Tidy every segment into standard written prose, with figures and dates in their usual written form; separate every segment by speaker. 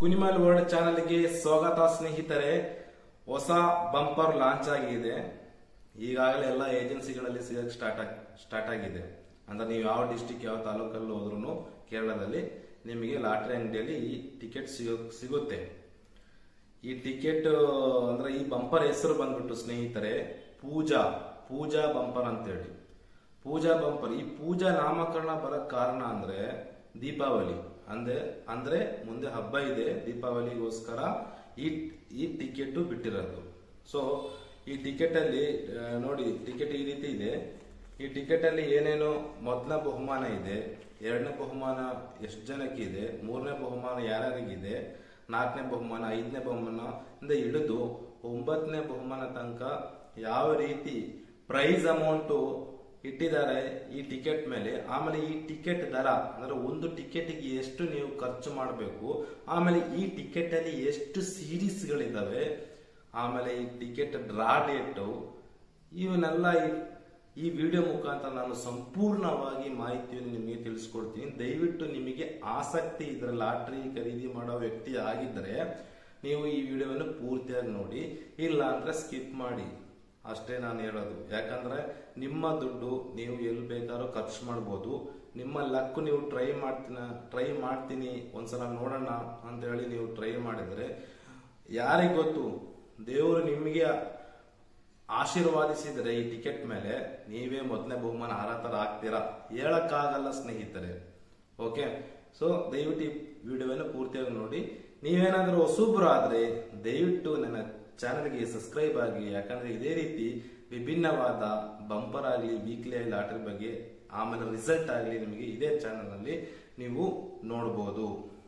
Speaker 1: ಕುನಿಮಲ್ world ಚಾನೆಲ್ಗೆ ಸ್ವಾಗತ ಸ್ನೇಹಿತರೆ. ಹೊಸ ಬಂಪರ್ ಲಾಂಚ್ ಆಗಿದೆ. ಈಗಾಗಲೇ ಎಲ್ಲ ಏಜೆನ್ಸಿಗಳಲ್ಲಿ ಸಿಗಕ್ಕೆ ಸ್ಟಾರ್ಟ್ ಆಗಿದೆ. ಅಂದ್ರೆ ನೀವು ಯಾವ ಡಿಸ್ಟಿಕ್ ಯಾವ ತಾಲೂಕಲ್ಲಿ ಹೋದ್ರೂ ಕೇರಳದಲ್ಲಿ ನಿಮಗೆ ಲಾಟರಿ ಅಂಗಡಿಯಲ್ಲಿ ಈ ಟಿಕೆಟ್ ಸಿಗುತ್ತೆ. ಈ ಟಿಕೆಟ್ ಅಂದ್ರೆ ಈ ಬಂಪರ್ ಹೆಸರು ಬಂದ್ಬಿಟ್ಟು ಸ್ನೇಹಿತರೆ ಪೂಜಾ ಬಂಪರ್ ಅಂತೇಳಿ. ಪೂಜಾ ಬಂಪರ್, ಈ ಪೂಜಾ ನಾಮಕರಣ ಬರಕ್ ಕಾರಣ ಅಂದ್ರೆ ದೀಪಾವಳಿ ಅಂದ್ರೆ ಮುಂದೆ ಹಬ್ಬ ಇದೆ. ದೀಪಾವಳಿಗೋಸ್ಕರ ಈ ಟಿಕೆಟ್ ಬಿಟ್ಟಿರೋದು. ಸೊ ಈ ಟಿಕೆಟ್ ಅಲ್ಲಿ ನೋಡಿ, ಟಿಕೆಟ್ ಈ ರೀತಿ ಇದೆ. ಈ ಟಿಕೆಟ್ ಅಲ್ಲಿ ಏನೇನು ಮೊದಲನೇ ಬಹುಮಾನ ಇದೆ, ಎರಡನೇ ಬಹುಮಾನ ಎಷ್ಟು ಜನಕ್ಕೆ ಇದೆ, ಮೂರನೇ ಬಹುಮಾನ ಯಾರ್ಯಾರಿಗಿದೆ, ನಾಲ್ಕನೇ ಬಹುಮಾನ, ಐದನೇ ಬಹುಮಾನ ಇಂದ ಹಿಡಿದು 9ನೇ ಬಹುಮಾನ ತನಕ ಯಾವ ರೀತಿ ಪ್ರೈಸ್ ಅಮೌಂಟ್ ಇಟ್ಟಿದ್ದಾರೆ ಈ ಟಿಕೆಟ್ ಮೇಲೆ. ಆಮೇಲೆ ಈ ಟಿಕೆಟ್ ದರ ಅಂದ್ರೆ ಒಂದು ಟಿಕೆಟ್ಗೆ ಎಷ್ಟು ನೀವು ಖರ್ಚು ಮಾಡಬೇಕು, ಆಮೇಲೆ ಈ ಟಿಕೆಟ್ ಅಲ್ಲಿ ಎಷ್ಟು ಸೀರೀಸ್ ಗಳಿದಾವೆ, ಆಮೇಲೆ ಈ ಟಿಕೆಟ್ ಡ್ರಾ ಡೇಟ್, ಇವನ್ನೆಲ್ಲ ಈ ವಿಡಿಯೋ ಮುಖಾಂತರ ನಾನು ಸಂಪೂರ್ಣವಾಗಿ ಮಾಹಿತಿಯನ್ನು ನಿಮಗೆ ತಿಳಿಸ್ಕೊಡ್ತೀನಿ. ದಯವಿಟ್ಟು ನಿಮಗೆ ಆಸಕ್ತಿ ಇದ್ರೆ ಲಾಟ್ರಿ ಖರೀದಿ ಮಾಡೋ ವ್ಯಕ್ತಿ ಆಗಿದ್ರೆ ನೀವು ಈ ವಿಡಿಯೋವನ್ನು ಪೂರ್ತಿಯಾಗಿ ನೋಡಿ, ಇಲ್ಲ ಅಂದ್ರೆ ಸ್ಕಿಪ್ ಮಾಡಿ ಅಷ್ಟೇ ನಾನು ಹೇಳೋದು. ಯಾಕಂದ್ರೆ ನಿಮ್ಮ ದುಡ್ಡು ನೀವು ಎಲ್ಲಿ ಬೇಕಾದ್ರೂ ಖರ್ಚು ಮಾಡ್ಬೋದು. ನಿಮ್ಮ ಲಕ್ ನೀವು ಟ್ರೈ ಮಾಡ್ತೀನಿ ಒಂದ್ಸಲ ನೋಡೋಣ ಅಂತ ಹೇಳಿ ನೀವು ಟ್ರೈ ಮಾಡಿದ್ರೆ ಯಾರಿಗ್ ಗೊತ್ತು, ದೇವರು ನಿಮಗೆ ಆಶೀರ್ವಾದಿಸಿದ್ರೆ ಈ ಟಿಕೆಟ್ ಮೇಲೆ ನೀವೇ ಮೊದಲನೇ ಬಹುಮಾನ ಅರ್ಹತರ ಆಗ್ತೀರಾ, ಹೇಳಕ್ಕಾಗಲ್ಲ ಸ್ನೇಹಿತರೆ. ಓಕೆ, ಸೊ ದಯವಿಟ್ಟು ಈ ವಿಡಿಯೋವನ್ನು ಪೂರ್ತಿಯಾಗಿ ನೋಡಿ. ನೀವೇನಾದ್ರೂ ಹೊಸಬ್ರು ಆದ್ರೆ ದಯವಿಟ್ಟು ನನ್ನ ಚಾನೆಲ್ಗೆ ಸಬ್ಸ್ಕ್ರೈಬ್ ಆಗಿ. ಯಾಕಂದ್ರೆ ಇದೇ ರೀತಿ ವಿಭಿನ್ನವಾದ ಬಂಪರ್ ಆಗಲಿ, ವೀಕ್ಲಿ ಲಾಟರಿ ಬಗ್ಗೆ, ಆಮೇಲೆ ರಿಸಲ್ಟ್ ಆಗಲಿ ನಿಮಗೆ ಇದೇ ಚಾನೆಲ್ ನಲ್ಲಿ ನೀವು ನೋಡಬಹುದು.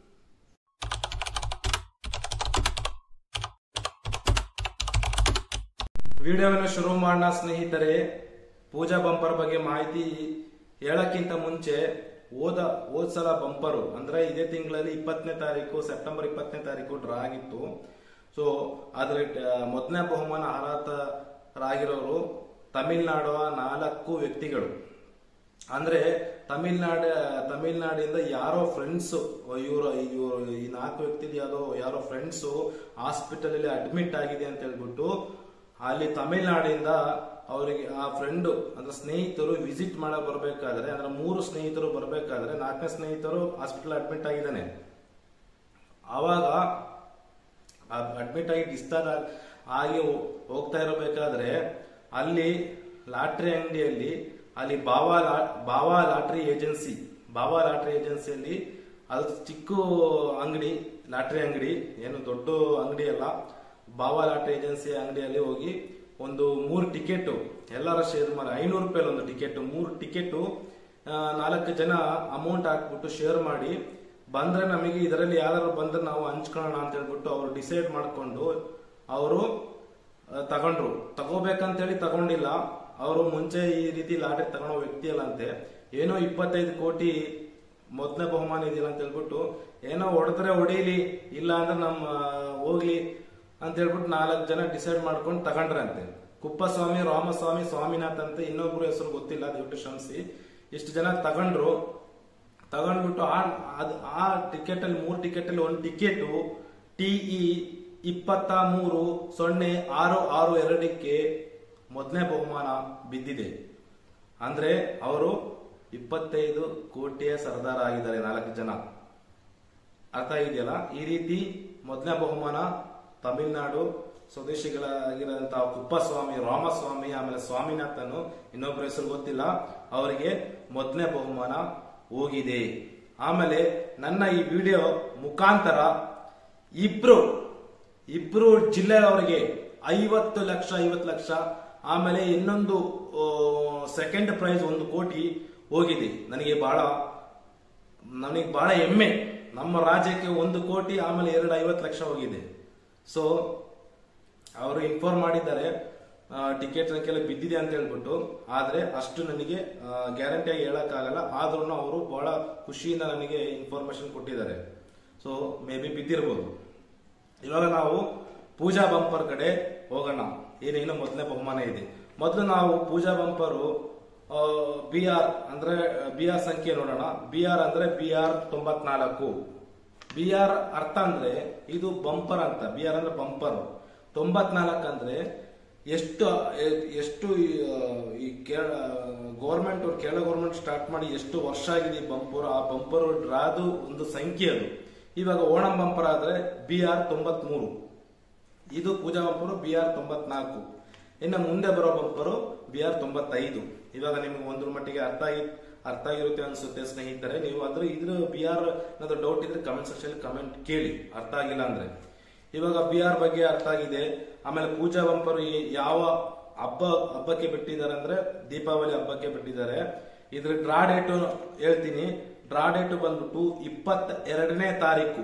Speaker 1: ವಿಡಿಯೋವನ್ನು ಶುರು ಮಾಡೋಣ ಸ್ನೇಹಿತರೆ. ಪೂಜಾ ಬಂಪರ್ ಬಗ್ಗೆ ಮಾಹಿತಿ ಹೇಳಕ್ಕಿಂತ ಮುಂಚೆ ಹೋದ ಸಲ ಬಂಪರು ಅಂದ್ರೆ ಇದೇ ತಿಂಗಳಲ್ಲಿ 20ನೇ ತಾರೀಕು, ಸೆಪ್ಟೆಂಬರ್ 20ನೇ ತಾರೀಕು ಡ್ರಾ ಆಗಿತ್ತು. ಸೊ ಅದ್ರ ಮೊದಲನೇ ಬಹುಮಾನ ಅರ್ಹತರಾಗಿರೋರು ತಮಿಳ್ನಾಡುವ 4 ವ್ಯಕ್ತಿಗಳು. ಅಂದ್ರೆ ತಮಿಳ್ನಾಡಿಂದ ಯಾರೋ ಫ್ರೆಂಡ್ಸ್, ಇವರು ಈ 4 ವ್ಯಕ್ತಿ ಯಾರೋ ಫ್ರೆಂಡ್ಸ್ ಹಾಸ್ಪಿಟಲ್ ಅಲ್ಲಿ ಅಡ್ಮಿಟ್ ಆಗಿದೆ ಅಂತ ಹೇಳ್ಬಿಟ್ಟು ಅಲ್ಲಿ ತಮಿಳ್ನಾಡಿಂದ ಅವರಿಗೆ ಆ ಫ್ರೆಂಡ್ ಅಂದ್ರೆ ಸ್ನೇಹಿತರು ವಿಸಿಟ್ ಮಾಡಕ್ ಬರ್ಬೇಕಾದ್ರೆ, ಅಂದ್ರೆ 3 ಸ್ನೇಹಿತರು ಬರ್ಬೇಕಾದ್ರೆ 4ನೇ ಸ್ನೇಹಿತರು ಹಾಸ್ಪಿಟಲ್ ಅಡ್ಮಿಟ್ ಆಗಿದ್ದಾನೆ. ಆವಾಗ ಅಡ್ಮಿಟ್ ಆಗಿ ಡಿಸ್ಚಾರ್ಜ್ ಆಗಿ ಹೋಗ್ತಾ ಇರಬೇಕಾದ್ರೆ ಅಲ್ಲಿ ಲಾಟ್ರಿ ಅಂಗಡಿಯಲ್ಲಿ ಅಲ್ಲಿ ಬಾವಾ ಲಾಟ್ರಿ ಏಜೆನ್ಸಿಯಲ್ಲಿ ಅದು ಚಿಕ್ಕ ಅಂಗಡಿ, ಲಾಟ್ರಿ ಅಂಗಡಿ, ಏನು ದೊಡ್ಡ ಅಂಗಡಿ ಅಲ್ಲ, ಬಾವಾ ಲಾಟ್ರಿ ಏಜೆನ್ಸಿ ಅಂಗಡಿಯಲ್ಲಿ ಹೋಗಿ ಒಂದು 3 ಟಿಕೆಟ್ ಎಲ್ಲರ ಶೇರ್ ಮಾಡಿ 500 ರೂಪಾಯಿ ಒಂದು ಟಿಕೆಟ್, 3 ಟಿಕೆಟ್ 4 ಜನ ಅಮೌಂಟ್ ಹಾಕ್ಬಿಟ್ಟು ಶೇರ್ ಮಾಡಿ ಬಂದ್ರೆ ನಮಗೆ ಇದರಲ್ಲಿ ಯಾರು ಬಂದ್ರೆ ನಾವು ಹಂಚ್ಕೊಳ್ಳೋಣ ಅಂತ ಹೇಳ್ಬಿಟ್ಟು ಅವರು ಡಿಸೈಡ್ ಮಾಡ್ಕೊಂಡು ಅವರು ತಗೋಬೇಕಂತೇಳಿ ತಗೊಂಡಿಲ್ಲ. ಅವರು ಮುಂಚೆ ಈ ರೀತಿ ಲಾಟರಿ ತಗೊಳ್ಳೋ ವ್ಯಕ್ತಿ ಅಲ್ಲ ಅಂತೆ. ಏನೋ 25 ಕೋಟಿ ಮೊದಲನೇ ಬಹುಮಾನ ಇದೆಯಲ್ಲ ಅಂತ ಹೇಳ್ಬಿಟ್ಟು ಏನೋ ಹೊಡೆದ್ರೆ ಹೊಡೀಲಿ, ಇಲ್ಲ ಅಂದ್ರೆ ನಮ್ಮ ಹೋಗ್ಲಿ ಅಂತ ಹೇಳ್ಬಿಟ್ಟು 4 ಜನ ಡಿಸೈಡ್ ಮಾಡ್ಕೊಂಡು ತಗೊಂಡ್ರಂತೆ. ಕುಪ್ಪಸ್ವಾಮಿ, ರಾಮಸ್ವಾಮಿ, ಸ್ವಾಮಿನಾಥ್ ಅಂತ ಇನ್ನೊಬ್ರು ಹೆಸರು ಗೊತ್ತಿಲ್ಲ, ದಯವಿಟ್ಟು ಕ್ಷಮಿಸಿ. ಇಷ್ಟು ಜನ ತಗೊಂಡ್ಬಿಟ್ಟು ಆ ಟಿಕೆಟ್ ಅಲ್ಲಿ 3 ಟಿಕೆಟ್ ಅಲ್ಲಿ ಒಂದು ಟಿಕೆಟ್ TE 230662ಕ್ಕೆ ಮೊದಲನೇ ಬಹುಮಾನ ಬಿದ್ದಿದೆ. ಅಂದ್ರೆ ಅವರು 25 ಕೋಟಿಯ ಸರ್ದಾರ ಆಗಿದ್ದಾರೆ 4 ಜನ. ಅರ್ಥ ಇದೆಯಲ್ಲ? ಈ ರೀತಿ ಮೊದಲನೇ ಬಹುಮಾನ ತಮಿಳ್ನಾಡು ಸ್ವದೇಶಿಗಳಾಗಿರುವಂತಹ ಕುಪ್ಪಸ್ವಾಮಿ, ರಾಮಸ್ವಾಮಿ, ಆಮೇಲೆ ಸ್ವಾಮಿನಾಥನ್, ಇನ್ನೊಬ್ಬರ ಹೆಸರು ಗೊತ್ತಿಲ್ಲ, ಅವರಿಗೆ ಮೊದಲನೇ ಬಹುಮಾನ ಹೋಗಿದೆ. ಆಮೇಲೆ ನನ್ನ ಈ ವಿಡಿಯೋ ಮುಖಾಂತರ ಇಬ್ರು ಜಿಲ್ಲೆಯವರಿಗೆ 50 ಲಕ್ಷ, ಆಮೇಲೆ ಇನ್ನೊಂದು ಸೆಕೆಂಡ್ ಪ್ರೈಸ್ 1 ಕೋಟಿ ಹೋಗಿದೆ. ನನಗೆ ಬಹಳ ಹೆಮ್ಮೆ. ನಮ್ಮ ರಾಜ್ಯಕ್ಕೆ 1 ಕೋಟಿ, ಆಮೇಲೆ 50 ಲಕ್ಷ ಹೋಗಿದೆ. ಸೊ ಅವರು ಇನ್ಫಾರ್ಮ್ ಮಾಡಿದ್ದಾರೆ ಟಿಕೆಟ್ ಸಂಖ್ಯೆ ಬಿದ್ದಿದೆ ಅಂತ ಹೇಳ್ಬಿಟ್ಟು. ಆದ್ರೆ ಅಷ್ಟು ನನಗೆ ಗ್ಯಾರಂಟಿಯಾಗಿ ಹೇಳಕ್ಕಾಗಲ್ಲ. ಆದ್ರೂ ಅವರು ಬಹಳ ಖುಷಿಯಿಂದ ನನಗೆ ಇನ್ಫಾರ್ಮೇಶನ್ ಕೊಟ್ಟಿದ್ದಾರೆ. ಸೊ ಮೇ ಬಿ ಬಿದ್ದಿರಬಹುದು. ಇವಾಗ ನಾವು ಪೂಜಾ ಬಂಪರ್ ಕಡೆ ಹೋಗೋಣ. ಏನೇನು ಮೊದಲನೇ ಬಹುಮಾನ ಇದೆ. ಮೊದಲು ನಾವು ಪೂಜಾ ಬಂಪರು BR ಅಂದ್ರೆ BR ಸಂಖ್ಯೆ ನೋಡೋಣ. BR ಅಂದ್ರೆ BR 94, BR ಅರ್ಥ ಅಂದ್ರೆ ಇದು ಬಂಪರ್ ಅಂತ. BR ಅಂದ್ರೆ ಬಂಪರ್. 94 ಅಂದ್ರೆ ಎಷ್ಟು ಎಷ್ಟು ಈ ಗೌರ್ಮೆಂಟ್ ಕೇರಳ ಗೌರ್ಮೆಂಟ್ ಸ್ಟಾರ್ಟ್ ಮಾಡಿ ಎಷ್ಟು ವರ್ಷ ಆಗಿದೆ ಈ ಬಂಪರ್, ಆ ಬಂಪರ್ ಡ್ರಾದು ಒಂದು ಸಂಖ್ಯೆ ಅದು. ಇವಾಗ ಓಣಂ ಬಂಪರ್ ಆದ್ರೆ BR 93, ಇದು ಪೂಜಾ ಬಂಪರು BR 94. ಇನ್ನು ಮುಂದೆ ಬರೋ ಬಂಪರು BR 95. ಇವಾಗ ನಿಮ್ಗೆ ಒಂದ್ರ ಮಟ್ಟಿಗೆ ಅರ್ಥ ಆಗಿರುತ್ತೆ ಅನ್ಸುತ್ತೆ ಸ್ನೇಹಿತರೆ. ನೀವು ಅಂದ್ರೆ ಇದ್ರ BR ಏನಾದ್ರು ಡೌಟ್ ಇದ್ರೆ ಕಮೆಂಟ್ ಸೆಕ್ಷನ್ ಕಮೆಂಟ್ ಕೇಳಿ, ಅರ್ಥ ಆಗಿಲ್ಲ ಅಂದ್ರೆ. ಇವಾಗ BR ಬಗ್ಗೆ ಅರ್ಥ ಆಗಿದೆ. ಆಮೇಲೆ ಪೂಜಾ ಬಂಪರು ಯಾವ ಹಬ್ಬಕ್ಕೆ ಬಿಟ್ಟಿದ್ದಾರೆ ಅಂದ್ರೆ ದೀಪಾವಳಿ ಹಬ್ಬಕ್ಕೆ ಬಿಟ್ಟಿದ್ದಾರೆ. ಇದ್ರ ಡ್ರಾ ಡೇಟ್ ಹೇಳ್ತೀನಿ. ಡ್ರಾ ಡೇಟ್ ಬಂದ್ಬಿಟ್ಟು 22ನೇ ತಾರೀಕು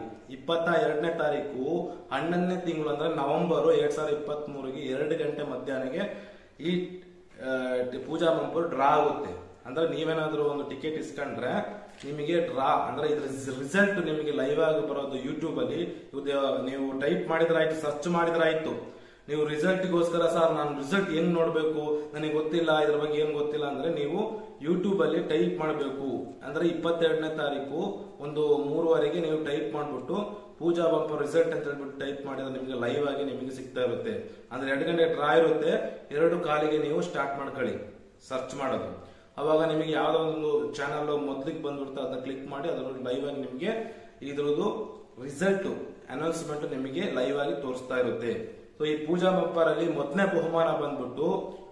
Speaker 1: 11ನೇ ತಿಂಗಳು ಅಂದ್ರೆ ನವೆಂಬರ್ 2023ಗೆ 2 ಗಂಟೆ ಮಧ್ಯಾಹ್ನಕ್ಕೆ ಈ ಪೂಜಾ ಬಂಪರ್ ಡ್ರಾ ಆಗುತ್ತೆ. ಅಂದ್ರೆ ನೀವೇನಾದ್ರೂ ಒಂದು ಟಿಕೆಟ್ ಇಸ್ಕೊಂಡ್ರೆ ನಿಮಗೆ ಡ್ರಾ ಅಂದ್ರೆ ಇದ್ರ ರಿಸಲ್ಟ್ ನಿಮಗೆ ಲೈವ್ ಆಗಿ ಬರೋದು ಯೂಟ್ಯೂಬ್ ಅಲ್ಲಿ. ನೀವು ಟೈಪ್ ಮಾಡಿದ್ರಾಯ್ತು, ಸರ್ಚ್ ಮಾಡಿದ್ರಾಯ್ತು. ನೀವು ರಿಸಲ್ಟ್ಗೋಸ್ಕರ ಸರ್ ನಾನು ರಿಸಲ್ಟ್ ಹೆಂಗ್ ನೋಡ್ಬೇಕು, ನನಗೆ ಗೊತ್ತಿಲ್ಲ, ಇದ್ರ ಬಗ್ಗೆ ಏನ್ ಗೊತ್ತಿಲ್ಲ ಅಂದ್ರೆ ನೀವು ಯೂಟ್ಯೂಬ್ ಅಲ್ಲಿ ಟೈಪ್ ಮಾಡಬೇಕು. ಅಂದ್ರೆ 22ನೇ ತಾರೀಕು ಒಂದು 3:30ಗೆ ನೀವು ಟೈಪ್ ಮಾಡ್ಬಿಟ್ಟು ಪೂಜಾ ಬಂಪರ್ ರಿಸಲ್ಟ್ ಅಂತ ಹೇಳ್ಬಿಟ್ಟು ಟೈಪ್ ಮಾಡಿದ್ರೆ ನಿಮಗೆ ಲೈವ್ ಆಗಿ ನಿಮಗೆ ಸಿಗ್ತಾ ಇರುತ್ತೆ. ಅಂದ್ರೆ 2 ಗಂಟೆ ಡ್ರಾ ಇರುತ್ತೆ. 2:15ಗೆ ನೀವು ಸ್ಟಾರ್ಟ್ ಮಾಡ್ಕೊಳ್ಳಿ ಸರ್ಚ್ ಮಾಡೋದು. ಅವಾಗ ನಿಮಗೆ ಯಾವ್ದೋ ಒಂದು ಚಾನಲ್ ಮೊದ್ಲಿಗೆ ಬಂದ್ಬಿಡುತ್ತೆ, ಅದನ್ನ ಕ್ಲಿಕ್ ಮಾಡಿ ಅದರಲ್ಲಿ ಲೈವ್ ಆಗಿ ನಿಮಗೆ ಇದ್ರದ್ದು ರಿಸಲ್ಟ್ ಅನೌನ್ಸ್ಮೆಂಟ್ ನಿಮಗೆ ಲೈವ್ ಆಗಿ ತೋರಿಸ್ತಾ ಇರುತ್ತೆ. ಸೊ ಈ ಪೂಜಾ ಬಂಪರ್ ಅಲ್ಲಿ ಮೊದಲನೇ ಬಹುಮಾನ ಬಂದ್ಬಿಟ್ಟು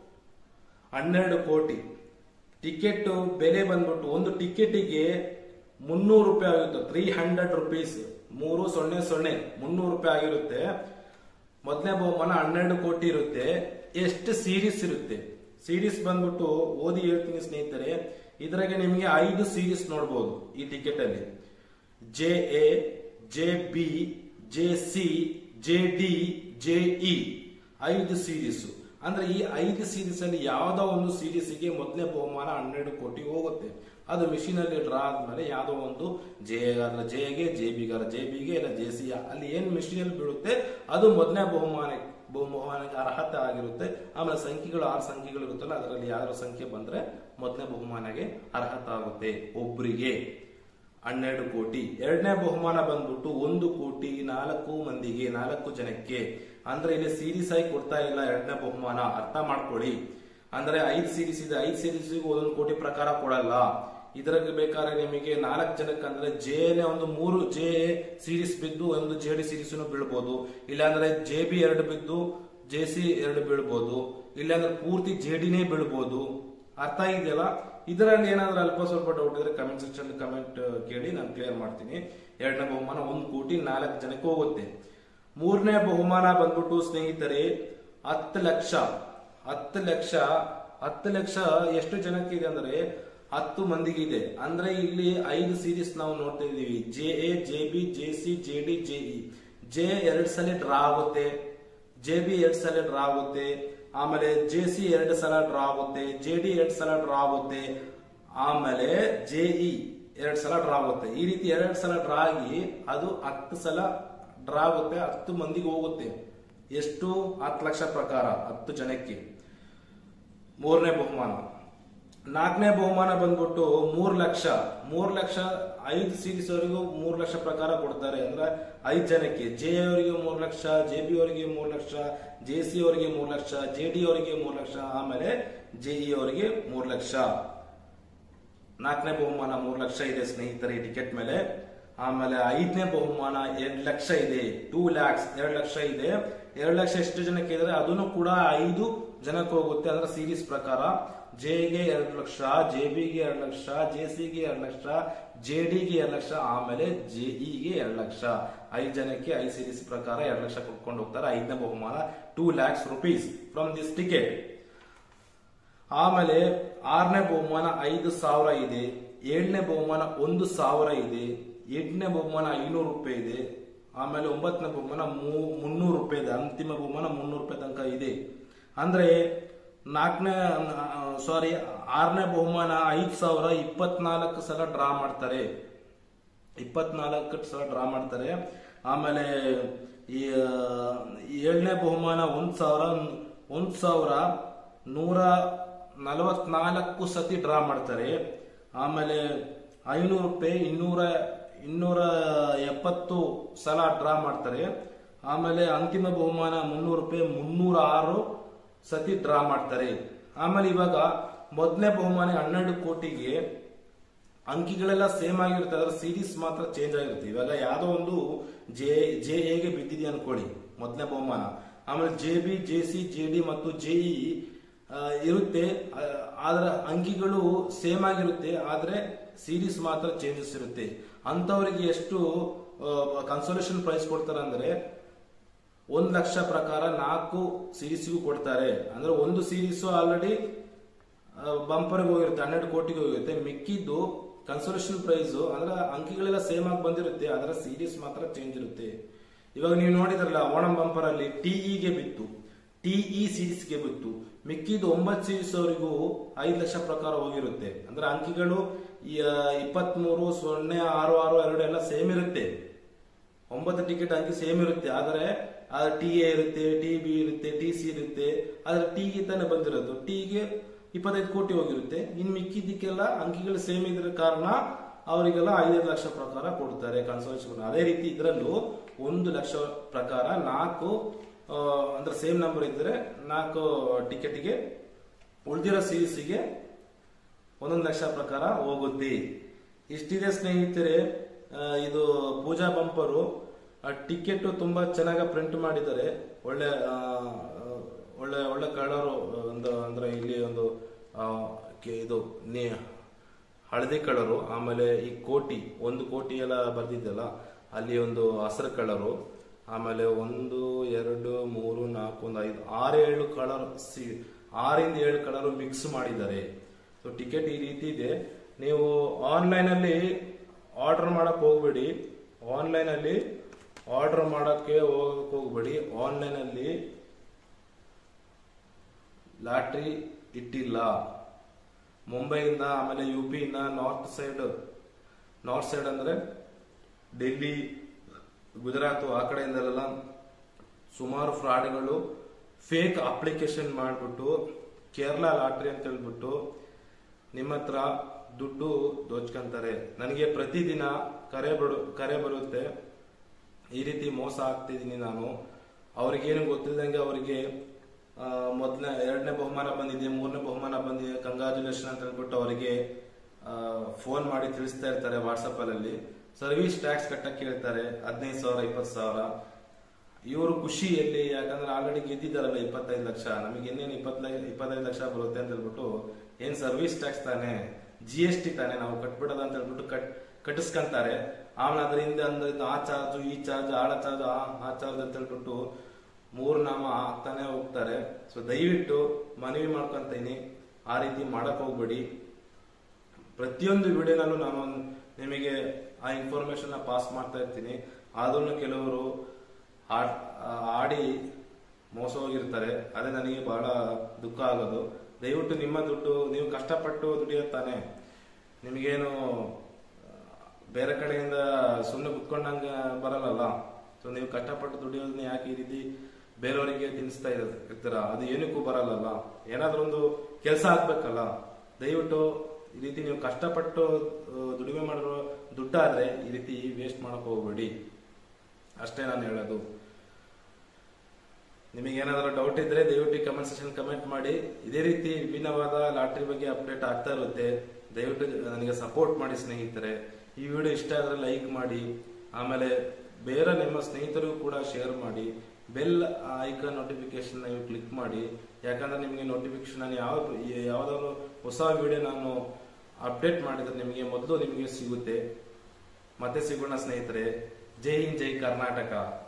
Speaker 1: 12 ಕೋಟಿ. ಟಿಕೆಟ್ ಬೆಲೆ ಬಂದ್ಬಿಟ್ಟು ಒಂದು ಟಿಕೆಟಿಗೆ 300 ರೂಪಾಯಿ ಆಗುತ್ತೆ. 300 ರುಪೀಸ್, 300 300 ರೂಪಾಯಿ ಆಗಿರುತ್ತೆ. ಮೊದಲನೇ ಬಹುಮಾನ 12 ಕೋಟಿ ಇರುತ್ತೆ. ಎಷ್ಟು ಸೀರೀಸ್ ಇರುತ್ತೆ? ಸೀರೀಸ್ ಬಂದ್ಬಿಟ್ಟು ಓದಿ ಹೇಳ್ತೀನಿ ಸ್ನೇಹಿತರೆ. ಇದ್ರಾಗೆ ನಿಮಗೆ 5 ಸೀರೀಸ್ ನೋಡಬಹುದು ಈ ಟಿಕೆಟ್ ಅಲ್ಲಿ. JA, JB, JC, JD, JE 5 series. ಅಂದ್ರೆ ಈ 5 ಸೀರೀಸ್ ಅಲ್ಲಿ ಯಾವ್ದೋ ಒಂದು ಸೀರೀಸ್ಗೆ ಮೊದಲನೇ ಬಹುಮಾನ 12 ಕೋಟಿ ಹೋಗುತ್ತೆ. ಅದು ಮಿಷಿನ್ ಅಲ್ಲಿ ಡ್ರಾ ಆದ್ಮೇಲೆ ಯಾವ್ದೋ ಒಂದು ಜೆಗೆ, ಜೆಬಿಗೆ ಇಲ್ಲ JC ಅಲ್ಲಿ ಏನ್ ಮಿಷಿನ್ ಅಲ್ಲಿ ಬೀಳುತ್ತೆ ಅದು ಮೊದಲನೇ ಬಹುಮಾನಕ್ಕೆ ಅರ್ಹತೆ ಆಗಿರುತ್ತೆ. ಆಮೇಲೆ ಸಂಖ್ಯೆಗಳು 6 ಸಂಖ್ಯೆಗಳು ಇರುತ್ತಲ್ಲ, ಅದರಲ್ಲಿ ಯಾವ್ದಾರ ಸಂಖ್ಯೆ ಬಂದ್ರೆ ಮೊದಲನೇ ಬಹುಮಾನಕ್ಕೆ ಅರ್ಹತೆ ಆಗುತ್ತೆ ಒಬ್ರಿಗೆ 12 ಕೋಟಿ. ಎರಡನೇ ಬಹುಮಾನ ಬಂದ್ಬಿಟ್ಟು 1 ಕೋಟಿ 4 ಮಂದಿಗೆ, 4 ಜನಕ್ಕೆ. ಅಂದ್ರೆ ಇಲ್ಲಿ ಸೀರೀಸ್ ಆಗಿ ಕೊಡ್ತಾ ಇಲ್ಲ ಎರಡನೇ ಬಹುಮಾನ, ಅರ್ಥ ಮಾಡ್ಕೊಳ್ಳಿ. ಅಂದ್ರೆ 5 ಸೀರೀಸ್ ಇದೆ, 5 ಸೀರೀಸ್ 1 ಕೋಟಿ ಪ್ರಕಾರ ಕೊಡಲ್ಲ. ಇದ್ರಾಗ ಬೇಕಾದ್ರೆ ನಿಮಗೆ 4 ಜನಕ್ಕೆ ಅಂದ್ರೆ ಜೆನೆ ಒಂದು 3 ಜೆ ಸೀರೀಸ್ ಬಿದ್ದು ಒಂದು JD ಸೀರೀಸ್ ಬೀಳ್ಬೋದು. ಇಲ್ಲಾಂದ್ರೆ JB 2 ಬಿದ್ದು JC 2 ಬೀಳ್ಬೋದು. ಇಲ್ಲಾಂದ್ರೆ ಪೂರ್ತಿ JDನೇ ಬೀಳ್ಬೋದು. ಅರ್ಥ ಇದೆಯಲ್ಲ? ಇದರಲ್ಲಿ ಏನಾದ್ರೂ ಅಲ್ಪ ಸ್ವಲ್ಪ ಡೌಟ್ ಇದ್ರೆ ಕಮೆಂಟ್ ಸೆಕ್ಷನ್ ಕಮೆಂಟ್ ಕೇಳಿ, ನಾನು ಕ್ಲಿಯರ್ ಮಾಡ್ತೀನಿ. ಎರಡನೇ ಬಹುಮಾನ 1 ಕೋಟಿ 4 ಜನಕ್ಕೆ ಹೋಗುತ್ತೆ. ಮೂರನೇ ಬಹುಮಾನ ಬಂದ್ಬಿಟ್ಟು ಸ್ನೇಹಿತರೆ 10 ಲಕ್ಷ. 10 ಲಕ್ಷ ಎಷ್ಟು ಜನಕ್ಕೆ ಇದೆ ಅಂದ್ರೆ 10 ಮಂದಿಗೆ ಇದೆ. ಅಂದ್ರೆ ಇಲ್ಲಿ 5 ಸೀರೀಸ್ ನಾವು ನೋಡ್ತಾ ಇದೀವಿ. JA, JB, JC, JD, JE. J 2 ಸಲ ಡ್ರಾ ಆಗುತ್ತೆ, JB 2 ಸಲ ಡ್ರಾ ಆಗುತ್ತೆ, ಆಮೇಲೆ JC 2 ಸಲ ಡ್ರಾ ಆಗುತ್ತೆ, JD 2 ಸಲ ಡ್ರಾ ಆಗುತ್ತೆ, ಆಮೇಲೆ JE 2 ಸಲ ಡ್ರಾ ಆಗುತ್ತೆ. ಈ ರೀತಿ 2 ಸಲ ಡ್ರಾ ಆಗಿ ಅದು 10 ಸಲ ಡ್ರಾ ಆಗುತ್ತೆ, 10 ಮಂದಿಗೆ ಹೋಗುತ್ತೆ. ಎಷ್ಟು? 10 ಲಕ್ಷ ಪ್ರಕಾರ 10 ಜನಕ್ಕೆ ಮೂರನೇ ಬಹುಮಾನ. ನಾಲ್ಕನೇ ಬಹುಮಾನ ಬಂದ್ಬಿಟ್ಟು 3 ಲಕ್ಷ. 5 ಸೀರೀಸ್ ಅವರಿಗೂ 3 ಲಕ್ಷ ಪ್ರಕಾರ ಕೊಡ್ತಾರೆ. ಅಂದ್ರೆ 5 ಜನಕ್ಕೆ. JA ಅವರಿಗೆ 3 ಲಕ್ಷ, JB ಅವರಿಗೆ 3 ಲಕ್ಷ, JC ಅವರಿಗೆ 3 ಲಕ್ಷ, JD ಅವರಿಗೆ 3 ಲಕ್ಷ, ಆಮೇಲೆ JE ಅವರಿಗೆ 3 ಲಕ್ಷ. ನಾಲ್ಕನೇ ಬಹುಮಾನ 3 ಲಕ್ಷ ಇದೆ ಸ್ನೇಹಿತರೆ ಈ ಟಿಕೆಟ್ ಮೇಲೆ. ಆಮೇಲೆ 5ನೇ ಬಹುಮಾನ 2 ಲಕ್ಷ ಇದೆ. 2 ಲ್ಯಾಕ್ಸ್ 2 ಲಕ್ಷ ಇದೆ. 2 ಲಕ್ಷ ಎಷ್ಟು ಜನಕ್ಕೆ ಇದ್ರೆ ಅದನ್ನು ಕೂಡ 5 ಜನಕ್ಕೆ ಹೋಗುತ್ತೆ. ಅಂದ್ರೆ ಸೀರೀಸ್ ಪ್ರಕಾರ ಜೆಗೆ 2 ಲಕ್ಷ, JBಗೆ 2 ಲಕ್ಷ, JCಗೆ 2 ಲಕ್ಷ, JDಗೆ 2 ಲಕ್ಷ, ಆಮೇಲೆ JEಗೆ 2 ಲಕ್ಷ. 5 ಜನಕ್ಕೆ 5 ಸೀರೀಸ್ ಪ್ರಕಾರ 2 ಲಕ್ಷ ಕೊಟ್ಕೊಂಡು ಹೋಗ್ತಾರೆ. 5ನೇ ಬಹುಮಾನ 2 lakhs rupees from this ticket. ಆಮೇಲೆ 6ನೇ ಬಹುಮಾನ 5,000 ಇದೆ. 7ನೇ ಬಹುಮಾನ 1,000 ಇದೆ. 8ನೇ ಬಹುಮಾನ 500 ರೂಪಾಯಿ ಇದೆ. ಆಮೇಲೆ 9ನೇ ಬಹುಮಾನ 300 ರೂಪಾಯಿ ಇದೆ. ಅಂತಿಮ ಬಹುಮಾನ 300 ರೂಪಾಯಿ ತನಕ ಇದೆ. ಅಂದ್ರೆ 6ನೇ ಬಹುಮಾನ 5,000 24 ಸಲ ಡ್ರಾ ಮಾಡ್ತಾರೆ. 24 ಸಲ ಡ್ರಾ ಮಾಡ್ತಾರೆ. ಆಮೇಲೆ ಈ 7ನೇ ಬಹುಮಾನ 1,144 ಸತಿ ಡ್ರಾ ಮಾಡ್ತಾರೆ. ಆಮೇಲೆ 500 ರೂಪಾಯಿ 270 ಸಲ ಡ್ರಾ ಮಾಡ್ತಾರೆ. ಆಮೇಲೆ ಅಂತಿಮ ಬಹುಮಾನ 300 ರೂಪಾಯಿ 306 ಸತಿ ಡ್ರಾ ಮಾಡ್ತಾರೆ. ಆಮೇಲೆ ಇವಾಗ ಮೊದಲನೇ ಬಹುಮಾನ 12 ಕೋಟಿಗೆ ಅಂಕಿಗಳೆಲ್ಲ ಸೇಮ್ ಆಗಿರುತ್ತೆ, ಅದರ ಸೀರೀಸ್ ಮಾತ್ರ ಚೇಂಜ್ ಆಗಿರುತ್ತೆ. ಇವಾಗ ಯಾವ್ದೋ ಒಂದು ಜೆ ಎಗೆ ಬಿದ್ದಿದೆ ಅನ್ಕೊಳ್ಳಿ ಮೊದಲನೇ ಬಹುಮಾನ, ಆಮೇಲೆ JB, JC, JD ಮತ್ತು JE ಇರುತ್ತೆ. ಆದ್ರೆ ಅಂಕಿಗಳು ಸೇಮ್ ಆಗಿರುತ್ತೆ, ಆದ್ರೆ ಸೀರೀಸ್ ಮಾತ್ರ ಚೇಂಜಸ್ ಇರುತ್ತೆ. ಅಂತವರಿಗೆ ಎಷ್ಟು ಕನ್ಸೋಲೇಷನ್ ಪ್ರೈಸ್ ಕೊಡ್ತಾರೆ ಅಂದ್ರೆ 1 ಲಕ್ಷ ಪ್ರಕಾರ 4 ಸೀರೀಸ್ಗೂ ಕೊಡ್ತಾರೆ. ಅಂದ್ರೆ ಒಂದು ಸೀರೀಸ್ ಆಲ್ರೆಡಿ ಬಂಪರ್ಗೆ ಹೋಗಿರುತ್ತೆ, 12 ಕೋಟಿಗೆ ಹೋಗಿರುತ್ತೆ. ಮಿಕ್ಕಿದ್ದು ಕನ್ಸೋಲೇಷನ್ ಪ್ರೈಸ್ ಅಂದ್ರೆ ಅಂಕಿಗಳೆಲ್ಲ ಸೇಮ್ ಆಗಿ ಬಂದಿರುತ್ತೆ, ಅದರ ಸೀರೀಸ್ ಮಾತ್ರ ಚೇಂಜ್ ಇರುತ್ತೆ. ಇವಾಗ ನೀವು ನೋಡಿದ್ರಲ್ಲ ಓಣಂ ಬಂಪರ್ ಅಲ್ಲಿ TEಗೆ ಬಿತ್ತು, TE ಸೀರೀಸ್ಗೆ ಬಿತ್ತು. ಮಿಕ್ಕಿದ್ದು 9 ಸೀರೀಸ್ ಅವರಿಗೂ 5 ಲಕ್ಷ ಪ್ರಕಾರ ಹೋಗಿರುತ್ತೆ. ಅಂದ್ರೆ ಅಂಕಿಗಳು 23-0-6-6-2 ಎಲ್ಲ ಸೇಮ್ ಇರುತ್ತೆ. 9 ಟಿಕೆಟ್ ಅಂಕಿ ಸೇಮ್ ಇರುತ್ತೆ, ಆದರೆ TA ಇರುತ್ತೆ, TB ಇರುತ್ತೆ, TC ಇರುತ್ತೆ. ಆದ್ರೆ ಟಿಗೆ ತಾನೇ ಬಂದಿರೋದು, ಟಿಗೆ 25 ಕೋಟಿ ಹೋಗಿರುತ್ತೆ. ಇನ್ ಮಿಕ್ಕಿದ್ದಕ್ಕೆಲ್ಲ ಅಂಕಿಗಳು ಸೇಮ್ ಇದ್ರ ಕಾರಣ ಅವರಿಗೆಲ್ಲ 5 ಲಕ್ಷ ಪ್ರಕಾರ ಕೊಡ್ತಾರೆ ಕನ್ಸೋಲೇಷನ್. ಅದೇ ರೀತಿ ಇದರಲ್ಲೂ 1 ಲಕ್ಷ ಪ್ರಕಾರ 4 ಅಂದ್ರೆ ಸೇಮ್ ನಂಬರ್ ಇದ್ರೆ 4 ಟಿಕೆಟ್ಗೆ, ಉಳಿದಿರೋ ಸೀರೀಸ್ಗೆ 1 ಲಕ್ಷ ಪ್ರಕಾರ ಹೋಗುತ್ತೆ. ಇಷ್ಟಿದೆ ಸ್ನೇಹಿತರೆ ಇದು ಪೂಜಾ ಬಂಪರು. ಟಿಕೆಟ್ ತುಂಬಾ ಚೆನ್ನಾಗಿ ಪ್ರಿಂಟ್ ಮಾಡಿದ್ದಾರೆ, ಒಳ್ಳೆ ಒಳ್ಳೆ ಒಳ್ಳೆ ಕಲರು. ಅಂದ್ರೆ ಇಲ್ಲಿ ಒಂದು ಇದು ಹಳದಿ ಕಲರು, ಆಮೇಲೆ ಈ ಕೋಟಿ 1 ಕೋಟಿ ಎಲ್ಲ ಬರ್ದಿದ್ದಲ್ಲ ಅಲ್ಲಿ ಒಂದು ಹಸಿರು ಕಲರು, ಆಮೇಲೆ 1 2 3 4 5 6 7 ಕಲರ್ 6 ಇಂದ 7 ಕಲರ್ ಮಿಕ್ಸ್ ಮಾಡಿದ್ದಾರೆ. ಸೊ ಟಿಕೆಟ್ ಈ ರೀತಿ ಇದೆ. ನೀವು ಆನ್ಲೈನ್ ಅಲ್ಲಿ ಆರ್ಡರ್ ಮಾಡಕ್ ಹೋಗ್ಬೇಡಿ, ಆನ್ಲೈನ್ ಅಲ್ಲಿ ಆರ್ಡರ್ ಮಾಡಕ್ಕೆ ಹೋಗ್ಬೇಡಿ. ಆನ್ಲೈನ್ ಅಲ್ಲಿ ಲಾಟ್ರಿ ಇಟ್ಟಿಲ್ಲ. ಮುಂಬೈಯಿಂದ ಆಮೇಲೆ UPಯಿಂದ ನಾರ್ತ್ ಸೈಡ್ ಅಂದ್ರೆ ಡೆಲ್ಲಿ, ಗುಜರಾತ್ ಆ ಕಡೆಯಿಂದೆಲ್ಲ ಸುಮಾರು ಫ್ರಾಡ್ಗಳು ಫೇಕ್ ಅಪ್ಲಿಕೇಶನ್ ಮಾಡಿಬಿಟ್ಟು ಕೇರಳ ಲಾಟ್ರಿ ಅಂತ ಹೇಳ್ಬಿಟ್ಟು ನಿಮ್ಮ ಹತ್ರ ದುಡ್ಡು ದೋಚ್ಕೊಂತಾರೆ. ನನಗೆ ಪ್ರತಿದಿನ ಕರೆ ಬರುತ್ತೆ, ಈ ರೀತಿ ಮೋಸ ಆಗ್ತಿದ್ದೀನಿ ನಾನು. ಅವ್ರಿಗೇನು ಗೊತ್ತಿಲ್ಲದಂಗೆ ಅವರಿಗೆ ಮೊದಲನೇ 2ನೇ ಬಹುಮಾನ ಬಂದಿದೆ, 3ನೇ ಬಹುಮಾನ ಬಂದಿದೆ, ಕಂಗ್ರಾಚುಲೇಷನ್ ಅಂತ ಹೇಳ್ಬಿಟ್ಟು ಅವರಿಗೆ ಫೋನ್ ಮಾಡಿ ತಿಳಿಸ್ತಾ ಇರ್ತಾರೆ ವಾಟ್ಸಪ್ ಅಲ್ಲಿ. ಸರ್ವಿಸ್ ಟ್ಯಾಕ್ಸ್ ಕಟ್ಟಕ್ಕೆ ಹೇಳ್ತಾರೆ 15,000 20,000. ಇವರು ಖುಷಿಯಲ್ಲಿ, ಯಾಕಂದ್ರೆ ಆಲ್ರೆಡಿ ಗೆದ್ದಿದ್ದಾರಲ್ಲ 25 ಲಕ್ಷ, ನಮಗೆ ಇನ್ನೇನು 25 ಲಕ್ಷ ಬರುತ್ತೆ ಅಂತ ಹೇಳ್ಬಿಟ್ಟು, ಏನ್ ಸರ್ವಿಸ್ ಟ್ಯಾಕ್ಸ್ ತಾನೆ, GST ತಾನೆ, ನಾವು ಕಟ್ಬಿಡೋದ ಅಂತ ಹೇಳ್ಬಿಟ್ಟು ಕಟ್ಟಿಸ್ಕೊಂತಾರೆ. ಆಮೇಲೆ ಅದರಿಂದ ಅಂದ್ರೆ ಆ ಚಾರ್ಜ್ ಈ ಚಾರ್ಜ್ ಆ ಚಾರ್ಜ್ ಆ ಚಾರ್ಜ್ ಅಂತ ಹೇಳ್ಬಿಟ್ಟು 3 ನಾಮ ಆಗ್ತಾನೆ ಹೋಗ್ತಾರೆ. ಸೊ ದಯವಿಟ್ಟು ಮನವಿ ಮಾಡ್ಕೊಂತೀನಿ, ಆ ರೀತಿ ಮಾಡಕ್ ಹೋಗ್ಬೇಡಿ. ಪ್ರತಿಯೊಂದು ವಿಡಿಯೋನಲ್ಲೂ ನಾನು ನಿಮಗೆ ಆ ಇನ್ಫಾರ್ಮೇಶನ್ ಪಾಸ್ ಮಾಡ್ತಾ ಇರ್ತೀನಿ. ಆದ್ರೂ ಕೆಲವರು ಆಡಿ ಮೋಸ ಹೋಗಿರ್ತಾರೆ, ಅದೇ ನನಗೆ ಬಹಳ ದುಃಖ ಆಗೋದು. ದಯವಿಟ್ಟು ನಿಮ್ಮ ದುಡ್ಡು ನೀವು ಕಷ್ಟಪಟ್ಟು ದುಡಿಯುತ್ತಾನೆ, ನಿಮಗೇನು ಬೇರೆ ಕಡೆಯಿಂದ ಸುಮ್ಮನೆ ಕುತ್ಕೊಂಡಂಗ ಬರಲ್ಲ. ಸೊ ನೀವು ಕಷ್ಟಪಟ್ಟು ದುಡಿಯೋದನ್ನ ಯಾಕೆ ಈ ರೀತಿ ಬೇರೆಯವರಿಗೆ ತಿನ್ನಿಸ್ತಾ ಇರ್ತೀರ, ಅದು ಏನಕ್ಕೂ ಬರಲ್ಲ. ಏನಾದ್ರೂ ಒಂದು ಕೆಲಸ ಆಗ್ಬೇಕಲ್ಲ. ದಯವಿಟ್ಟು ಈ ರೀತಿ ನೀವು ಕಷ್ಟಪಟ್ಟು ದುಡಿಮೆ ಮಾಡಿರೋ ದುಡ್ಡಾದ್ರೆ ಈ ರೀತಿ ವೇಸ್ಟ್ ಮಾಡಕ್ ಹೋಗ್ಬೇಡಿ, ಅಷ್ಟೇ ನಾನು ಹೇಳೋದು. ನಿಮಗೆ ಏನಾದರೂ ಡೌಟ್ ಇದ್ರೆ ದಯವಿಟ್ಟು ಕಮೆಂಟ್ ಸೆಕ್ಷನ್ ಕಮೆಂಟ್ ಮಾಡಿ. ಇದೇ ರೀತಿ ವಿಭಿನ್ನವಾದ ಲಾಟ್ರಿ ಬಗ್ಗೆ ಅಪ್ಡೇಟ್ ಆಗ್ತಾ ಇರುತ್ತೆ. ದಯವಿಟ್ಟು ನನಗೆ ಸಪೋರ್ಟ್ ಮಾಡಿ ಸ್ನೇಹಿತರೆ. ಈ ವಿಡಿಯೋ ಇಷ್ಟ ಆದ್ರೆ ಲೈಕ್ ಮಾಡಿ, ಆಮೇಲೆ ಬೇರೆ ನಿಮ್ಮ ಸ್ನೇಹಿತರಿಗೂ ಕೂಡ ಶೇರ್ ಮಾಡಿ. ಬೆಲ್ ಐಕಾನ್ ನೋಟಿಫಿಕೇಶನ್ ನೀವು ಕ್ಲಿಕ್ ಮಾಡಿ, ಯಾಕಂದ್ರೆ ನಿಮಗೆ ನೋಟಿಫಿಕೇಶನ್ ನಾನು ಯಾವ್ದಾದ್ರು ಹೊಸ ವಿಡಿಯೋ ನಾನು ಅಪ್ಡೇಟ್ ಮಾಡಿದ್ರೆ ನಿಮಗೆ ಮೊದಲು ನಿಮಗೆ ಸಿಗುತ್ತೆ. ಮತ್ತೆ ಸಿಗೋಣ ಸ್ನೇಹಿತರೆ. ಜೈ ಹಿಂದ್, ಜೈ ಕರ್ನಾಟಕ.